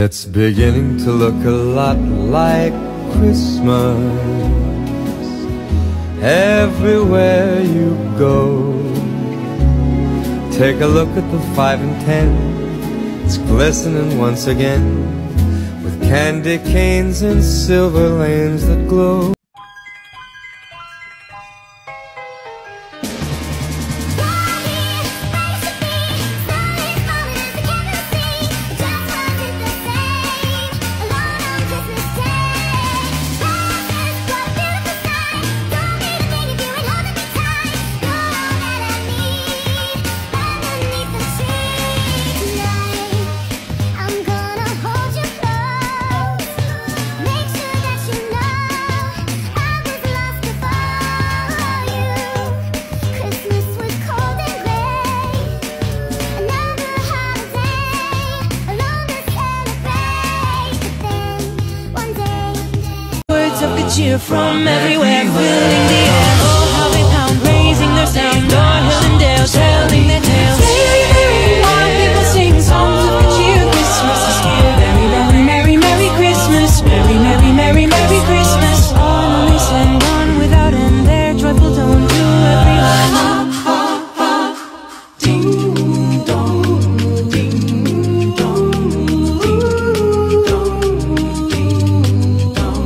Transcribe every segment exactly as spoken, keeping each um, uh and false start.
It's beginning to look a lot like Christmas everywhere you go. Take a look at the five and ten, it's glistening once again with candy canes and silver lanes that glow. Cheer from everywhere, filling the air. Oh, how they pound, raising their sound. O'er hill and dale, telling their tales. Merry, merry, while people sing songs of good cheer. Christmas is here. Merry, merry, merry, merry Christmas. Merry, merry, merry, merry Christmas. On they send on without end their joyful tone to everyone. Ha, ha, ha. Ding dong, ding dong, ding dong, ding dong.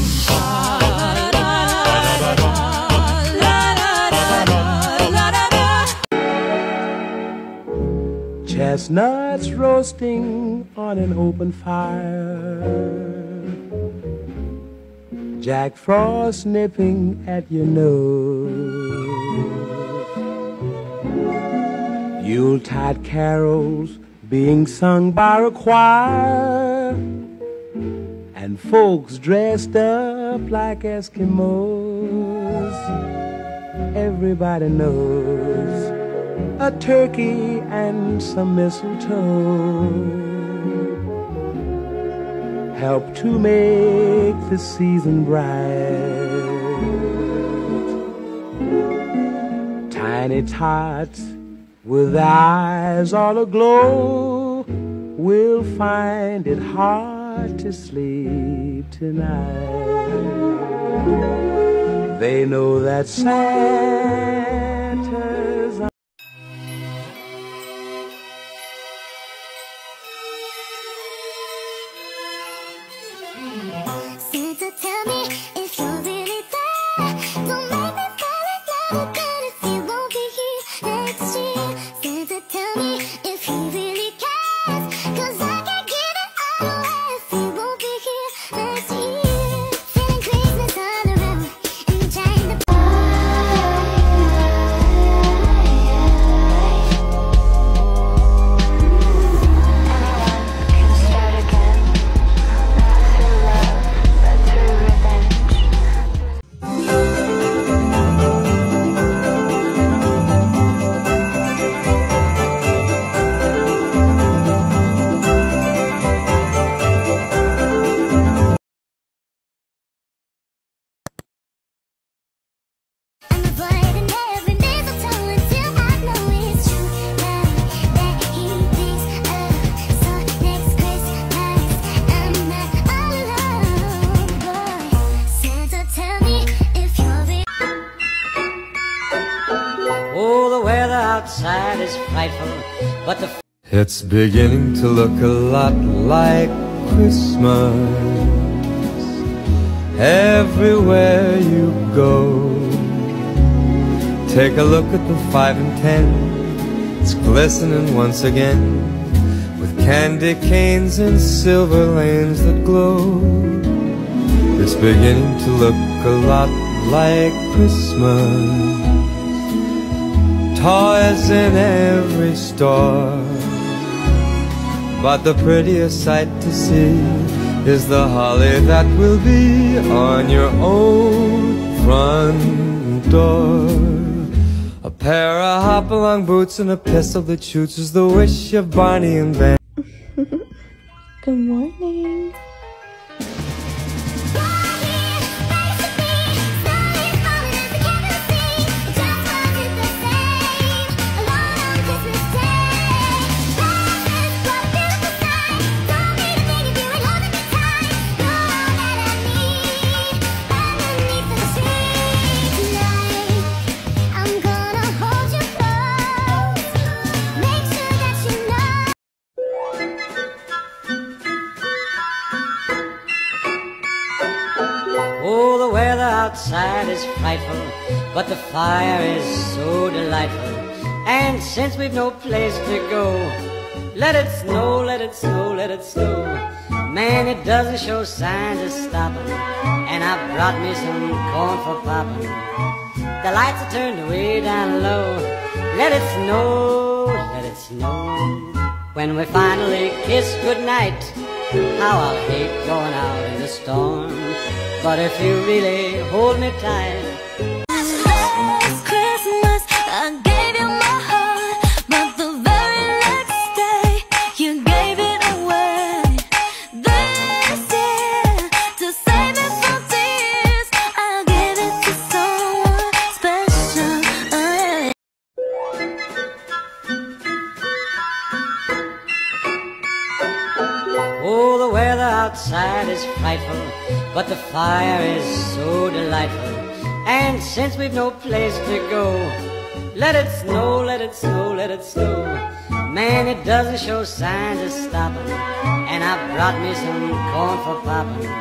Chestnuts roasting on an open fire, Jack Frost nipping at your nose, Yuletide carols being sung by a choir, and folks dressed up like Eskimos. Everybody knows a turkey and some mistletoe help to make the season bright. Tiny tots with eyes all aglow will find it hard to sleep tonight. They know that Santa's Santa, tell me if you're really there. Don't make me fall in love again if you won't be here next year. Santa, tell me if he really cares, 'cause I can't get it out of way if he won't be here next year. Feeling Christmas all around and trying to outside is frightful, but the It's beginning to look a lot like Christmas everywhere you go. Take a look at the five and ten, it's glistening once again with candy canes and silver lanes that glow. It's beginning to look a lot like Christmas. Toys in every store, but the prettiest sight to see is the holly that will be on your own front door. A pair of hop-along boots and a pistol that shoots is the wish of Barney and Ben. Good morning. Christmas Day. outside is frightful, but the fire is so delightful. And since we've no place to go, let it snow, let it snow, let it snow. Man, it doesn't show signs of stopping, and I brought me some corn for popping. The lights are turned way down low. Let it snow, let it snow. When we finally kiss goodnight, how I'll hate going out in the storm. But if you really hold me tight, Last Christmas I gave you my heart, but the very next day you gave it away. This year, to save it from tears, I'll give it to someone special. oh, the weather outside is frightful, but the fire is so delightful. And since we've no place to go, let it snow, let it snow, let it snow. Man, it doesn't show signs of stopping, and I brought me some corn for popping.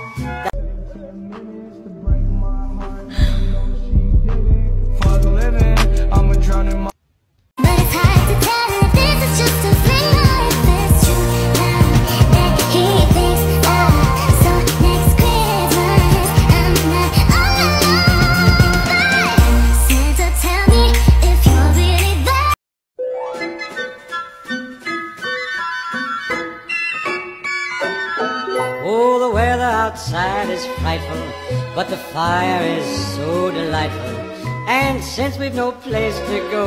But it's hard to tell if this is just a fling or if it's true. Now that he thinks of, so next Christmas I'm not all alone. Santa, tell me if you're really there. Oh, the weather outside is frightful, but the fire is so delightful. And since we've no place to go,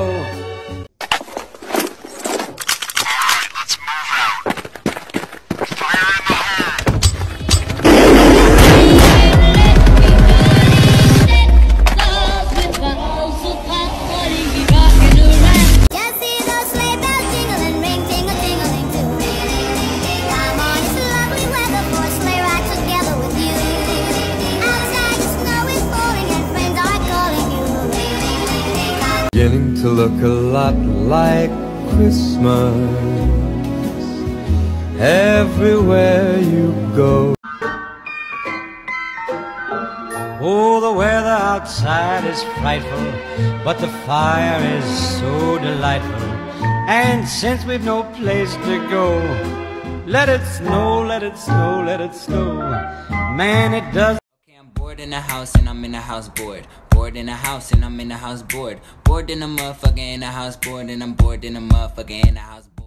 Just see those sleigh bells jingling, ring, tingle, tingling too. Come on, it's lovely weather for a sleigh ride together with you. Outside the snow is falling and friends are calling you. Beginning to look a lot like Christmas everywhere you go. oh, the weather outside is frightful, but the fire is so delightful. And since we've no place to go, let it snow, let it snow, let it snow. Man, it does. Okay, I'm bored in the house and I'm in the house bored. Bored in the house and I'm in the house bored. Bored in the motherfucker in the house bored and I'm bored in the motherfucker in the house bored.